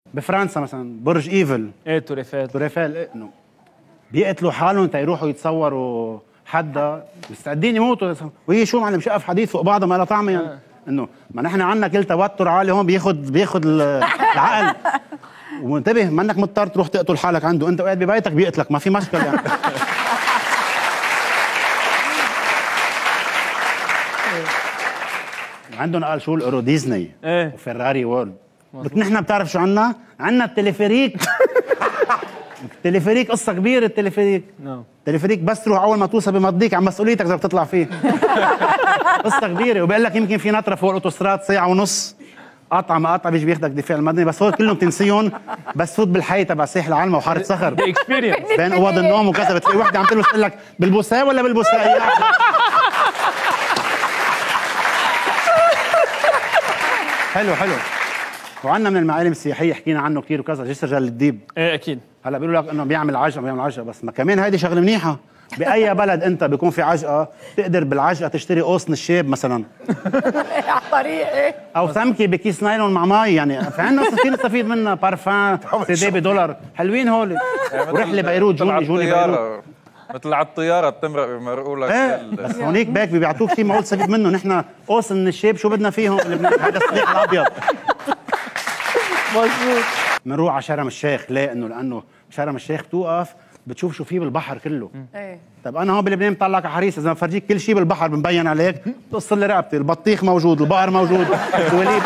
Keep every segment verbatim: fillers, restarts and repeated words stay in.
بفرنسا مثلا برج ايفل، ايه توريفيل توريفيل، إيه انه بيقتلوا حالهم تا يروحوا يتصوروا حدا مستعدين يموتوا، وهي شو معلم شقف حديد فوق بعضها ما لها طعم يعني. آه. انه ما نحن عندنا كل توتر عالي هون بياخذ بياخذ العقل. وانتبه منك مضطر تروح تقتل حالك عنده، انت قاعد ببيتك بيقتلك ما في مشكله يعني. عندهم قال شو الاورو ديزني ايه وفيراري وورلد. قلت نحن بتعرف شو عندنا؟ عندنا التليفريك. التليفريك قصه كبيره. التليفريك نو التليفريك بس تروح اول ما توصل بمضيك عن مسؤوليتك اذا بتطلع فيه. قصه كبيره. وبقول لك يمكن في نطره فوق الاوتوستراد ساعه ونص قطعه ما قطعه بيجي بياخذك دفاع المدني، بس هول كلهم تنسيهم. بس فوت بالحي تبع ساحل العلمة وحاره صخر بين اوض النوم وكذا بتلاقي وحده عم تلبس تقول لك بالبوسايه ولا بالبوسايه. حلو حلو. وعندنا من المعالم السياحيه حكينا عنه كثير وكذا جسر جل الديب. ايه اكيد. هلا بيقولوا لك انه بيعمل عجقه بيعمل عجقه، بس ما كمان هيدي شغله منيحه. باي بلد انت بيكون في عجقه تقدر بالعجقه تشتري قوس نشاب مثلا على الطريق ايه، او سمكه بكيس نايلون مع مي يعني. في عندنا في نستفيد منها بارفان سيدي بدولار حلوين هول. ورحله بيروت جوني جوني بيروت مثل على الطياره بتمرق بمرقوا لك. ايه بس هونيك باك بيعطوك شيء معقول تستفيد منه. نحن قوس النشاب شو بدنا فيهم؟ هذا الصديق الابيض. مظبوط. بنروح على شرم الشيخ. ليه؟ انه لانه شرم الشيخ بتوقف بتشوف شو فيه بالبحر كله. ايه طيب انا هون بلبنان بطلعك على حريص، اذا بفرجيك كل شيء بالبحر بنبين عليك بتقص لي رقبتي. البطيخ موجود، البقر موجود، الوليد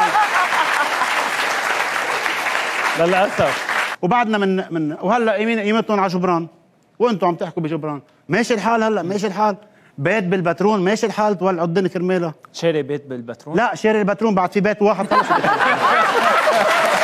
للاسف. وبعدنا من من وهلا يمين قيمتهم على جبران وانتم عم تحكوا بجبران. ماشي الحال هلا ماشي الحال. بيت بالبترون ماشي الحال تولعوا الدنيا كرمالها. شاري بيت بالبترون؟ لا شاري البترون بعد في بيت واحد خلص.